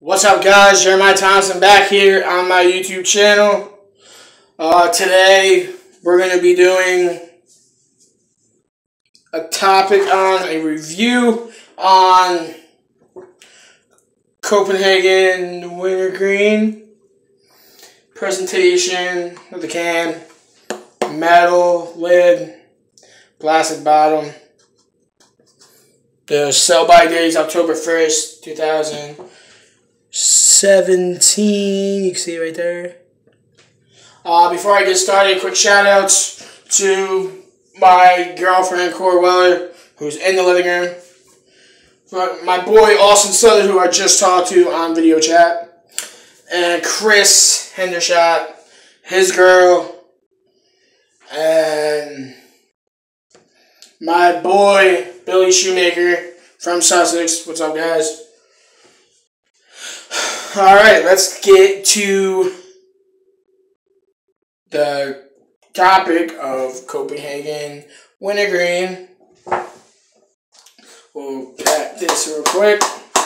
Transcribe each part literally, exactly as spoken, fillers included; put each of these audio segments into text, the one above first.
What's up, guys? Jeremiah Thompson back here on my YouTube channel. Uh, today, we're going to be doing a topic on a review on Copenhagen Wintergreen. Presentation of the can, metal lid, plastic bottom. The sell-by date is October first, two thousand seventeen. You can see it right there. Uh, before I get started, quick shout-outs to my girlfriend, Cora Weller, who's in the living room. My boy, Austin Southern, who I just talked to on video chat. And Chris Hendershot, his girl. And my boy, Billy Shoemaker from Sussex. What's up, guys? Alright, let's get to the topic of Copenhagen Wintergreen. We'll pack this real quick.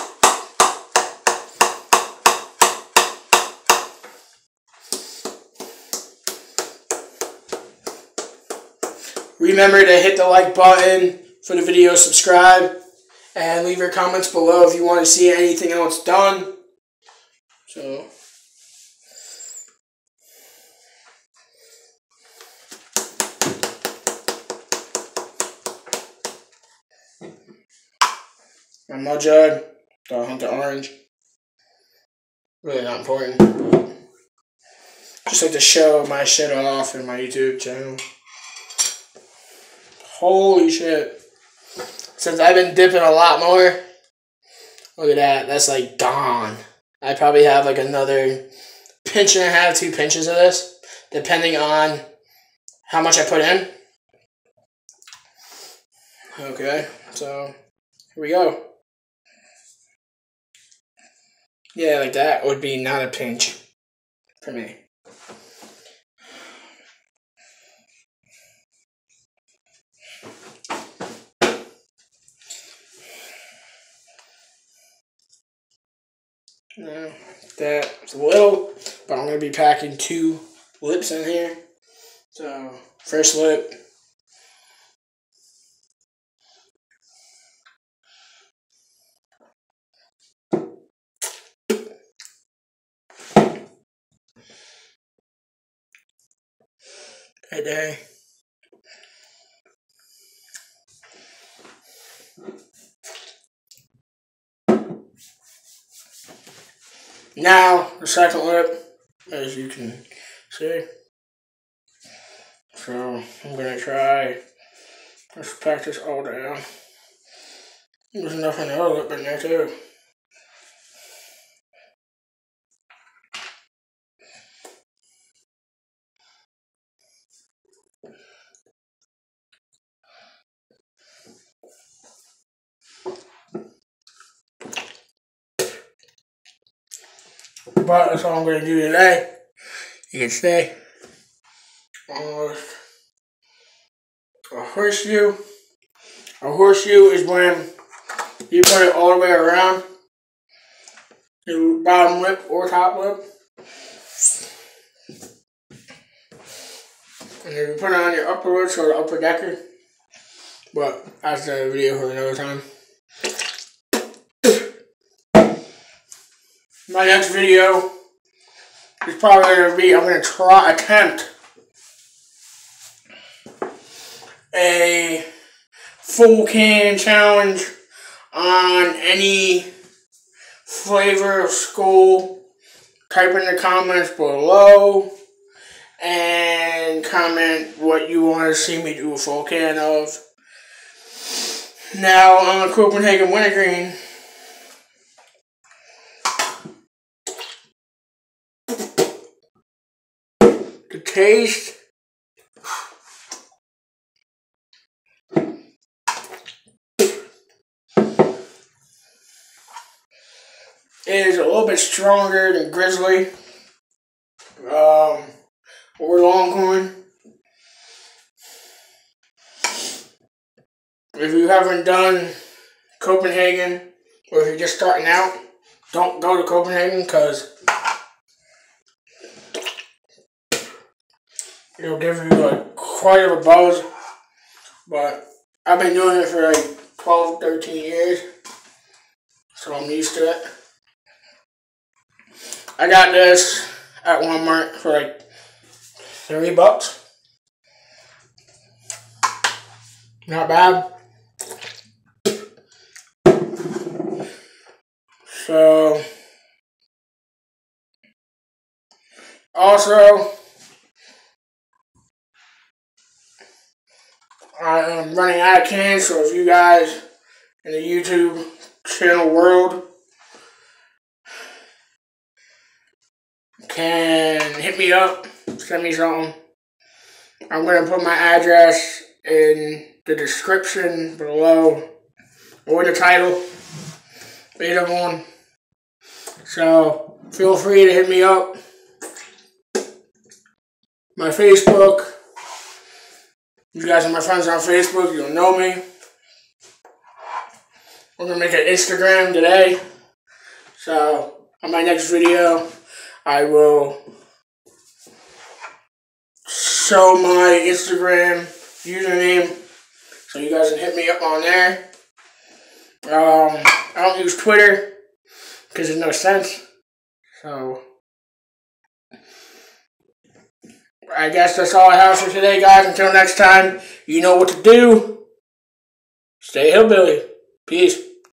Remember to hit the like button for the video, subscribe, and leave your comments below if you want to see anything else done. So, my mud jug, the Hunter Orange. Really not important. Just like to show my shit off in my YouTube channel. Holy shit. Since I've been dipping a lot more, look at that. That's like gone. I probably have like another pinch and a half, two pinches of this, depending on how much I put in. Okay, so here we go. Yeah, like that would be not a pinch for me. No, that's a little, but I'm going to be packing two lips in here. So, first lip. Right there. Now, the second lip, as you can see. So, I'm going to try, let's pack this all down. There's enough in the other lip in there too. But that's all I'm going to do today. You can see almost a horseshoe. A horseshoe is when you put it all the way around the bottom lip or top lip. And then you put it on your upper lips or the upper decker. But that's the video for another time. My next video is probably going to be, I'm going to try, attempt a full can challenge on any flavor of Skol. Type in the comments below and comment what you want to see me do a full can of. Now, on the Copenhagen Wintergreen, the taste is a little bit stronger than Grizzly um, or Longhorn. If you haven't done Copenhagen, or if you're just starting out, don't go to Copenhagen because it'll give you like quite of a buzz. But I've been doing it for like twelve, thirteen years, so I'm used to it. I got this at Walmart for like three bucks. Not bad. So, also, I am running out of cans, so if you guys in the YouTube channel world can hit me up, send me something. I'm going to put my address in the description below or the title, either one. So feel free to hit me up. My Facebook. You guys are my friends on Facebook. You'll know me. We're going to make an Instagram today. So on my next video, I will show my Instagram username so you guys can hit me up on there. Um, I don't use Twitter because there's no sense. So I guess that's all I have for today, guys. Until next time, you know what to do. Stay hillbilly. Peace.